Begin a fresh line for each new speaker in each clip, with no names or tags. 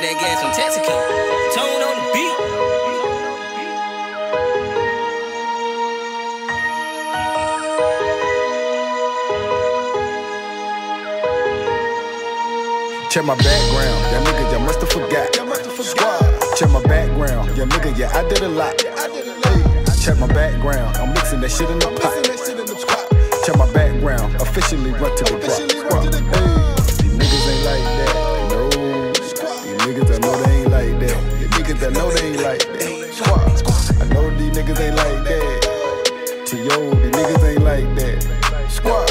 that gas from Texaco. Tone on the beat.
Check my background, yeah nigga, you musta forgot. Check my background, yeah nigga, yeah I did a lot. Check my background, I'm mixing that shit in the pot. Check my background, officially run to the block. These niggas ain't like that, no. These niggas I know they ain't like that. These niggas I know they ain't like that. I know these niggas ain't like that. T.O., these niggas ain't like that. Squad.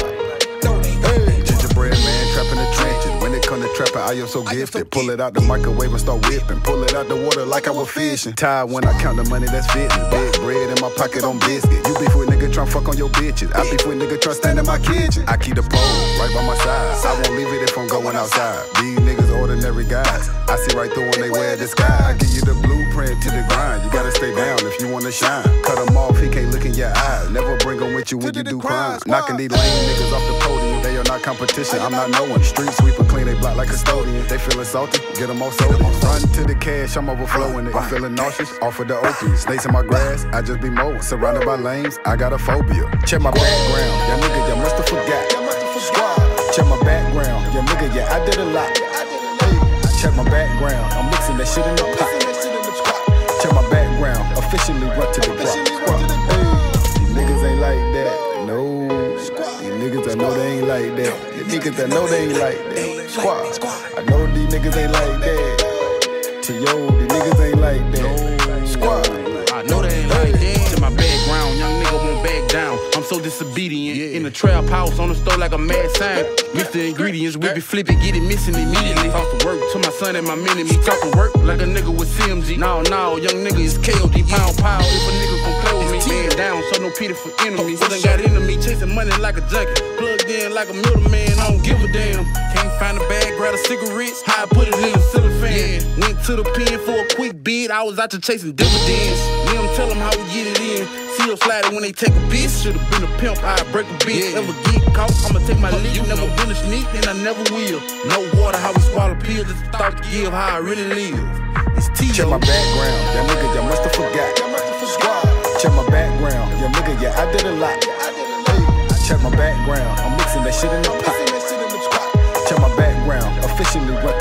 Gingerbread man trapping the trenches. When it come to trapping, I am so gifted. Pull it out the microwave and start whipping. Pull it out the water like I was fishing. Tired when I count the money that's fitting. Big bread in my pocket on biscuit. You beef with nigga tryna fuck on your bitches. I beef with nigga tryna stand in my kitchen. I keep the pole right by my side. I won't leave it if I'm going outside. These niggas ordinary guys. I see right through when they wear the sky. I give you the blueprint to the grind. You gotta stay down if you wanna shine. Cut him off, he can't look in your eyes. Never bring him with you when you do crimes. Knocking these lame niggas off the podium. They are not competition, I'm not no one. Street sweeper clean, they block like custodian. They feeling salty, get them all soda. Run to the cash, I'm overflowing it. I'm feeling nauseous, offer the opiates. Snakes in my grass, I just be mowing. Surrounded by lames, I got a phobia. Check my background, yeah nigga, you musta forgot. Check my background, yeah nigga, yeah I did a lot. Check my background, I'm mixing that shit in the pot. Check my background, officially run to the block. These niggas ain't like that, no. These niggas I know they ain't like that. These niggas I know they ain't like that. Squad. I know these niggas ain't like that. T.O., these niggas ain't like that. Squad.
I know they ain't like that. To my background, young nigga won't back down. I'm so disobedient. In the trap house, on the store like a mad sign. Mix the ingredients, whip it, flip it, get it missing immediately. Talk to work to my son and my mini me. Talk to work like a nigga with CMG. No, young nigga is KOD. Pound. If a nigga gon' play with me, man down, so no pity for enemies. Done got into me, chasing money like a junkie. Plugged in like a middleman, I don't give a damn. Can't find a bag, grab a cigarettes. How I put it in a cellophane. Went to the pen for a quick bid. I was out to chasing dividends. Me, I'm tell them how we get it in. See them sliding when they take a bitch. Should've been a pimp, I'd break a bitch. Ever get caught, I'ma take my lead. Never been a sneak, and I never will. No water, how we swallow pills. Just thought to give how I really live. It's T.O.
Check my background, yeah nigga, you musta forgot. Check my background, yeah nigga, yeah I did a lot. Check my background, I'm mixing that shit in the pot. Check my background, officially run